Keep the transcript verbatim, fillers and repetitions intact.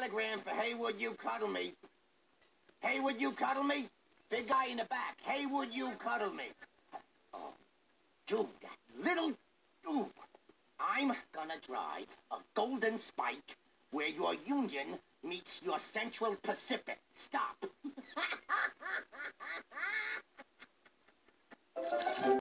telegram for Hey, would you cuddle me? Hey, would you cuddle me? Big guy in the back. Hey, would you cuddle me? Oh, dude, that little dude. I'm gonna drive a golden spike where your Union meets your Central Pacific. Stop.